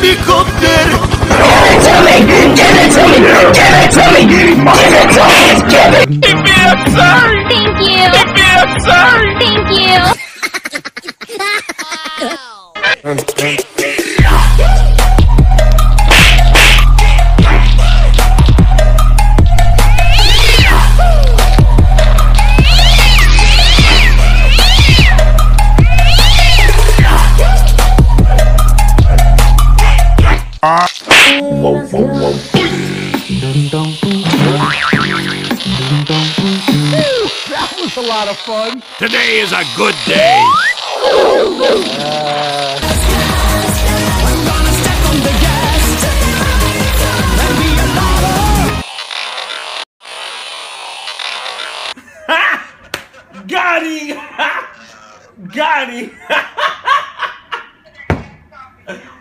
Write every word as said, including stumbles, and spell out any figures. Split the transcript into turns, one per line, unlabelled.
helicopter!
Give it to me! Give it to me! Give it to me! Give it to me! Give it!
Give me, I'm sorry!
Thank you!
Give me, I'm sorry!
Thank you!
Whoa, whoa, whoa.
That was a lot of fun.
Today is a good day! Got him! Got him!